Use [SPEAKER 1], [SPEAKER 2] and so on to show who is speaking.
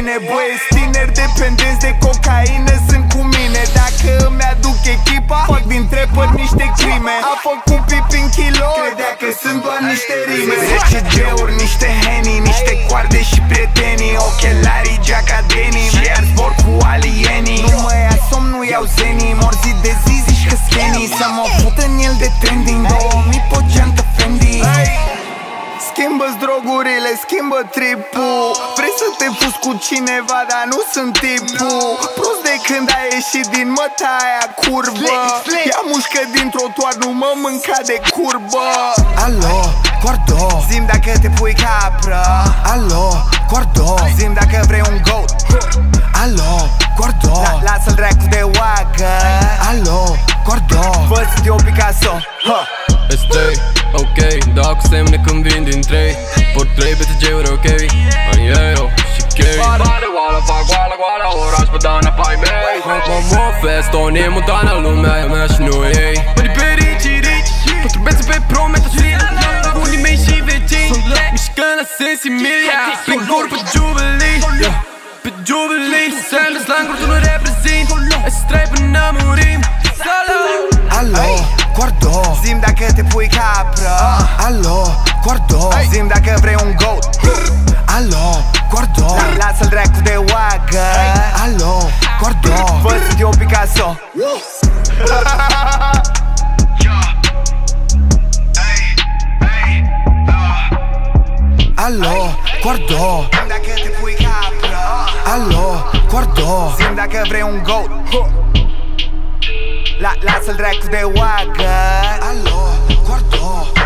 [SPEAKER 1] bine. Băieți tineri dependenți de cocaină sunt cu mine. Dacă îmi aduc echipa, fac din trapper niște crime. A făcut pipi în kilo, credea că sunt doar niște rime. 10 G-uri, niște Henny, niște coarde și prietenii, ochelarii, geaca denim, și iar zbor cu alienii. Nu mă ia somn, nu iau zenii, mor zi de zi, zici că skinny. Să mă fut în el de trending, 2000 pe geantă Fendi. Schimbă-ți drogurile, schimbă tripul. Vrei să te fuzi cu cineva, dar nu sunt tipul. Prost de când ai ieșit din mătaia curvă. Ia mușcă din trotuar, nu mă mânca de curbă.
[SPEAKER 2] Alo, Cordo,
[SPEAKER 1] Zi-mi dacă te pui capră.
[SPEAKER 2] alo, Cordo,
[SPEAKER 1] Zi-mi dacă vrei un goat.
[SPEAKER 2] alo, Cordo,
[SPEAKER 1] Lasă-l dracu de oacă.
[SPEAKER 2] alo, Cordo.
[SPEAKER 1] Fă-ți o Picasso.
[SPEAKER 3] Estrei, ok, dau cu semne când vin din 3. Por 3 BTG-uri, ok, în euro și chei. Bane oală, fac goală, oraș pe Dana, pai mei. Mă festonii, mutana, lumea e mea și nu ei. Banii pe rici, pentru bețe pe prometa și unii mei și vecini. Mișcă la Sensimilia, prin gură pe Jubilee. Pe Jubilee, Sanders, languri, tu nu reprezint. Estrei până murim.
[SPEAKER 2] Alo, Cordo,
[SPEAKER 1] Zi-mi dacă te pui capră.
[SPEAKER 2] alo, Cordo,
[SPEAKER 1] Zi-mi dacă vrei un goat.
[SPEAKER 2] alo, Cordo,
[SPEAKER 1] Lasă-l dracu de oacă.
[SPEAKER 2] alo, Cordo.
[SPEAKER 1] Fă-ți o Picasso.
[SPEAKER 2] Alo, Cordo,
[SPEAKER 1] Zi-mi dacă te pui capră.
[SPEAKER 2] alo, Cordo,
[SPEAKER 1] Zi-mi dacă vrei un goat. Lasă-l dracu de oacă.
[SPEAKER 2] alo, Cordo.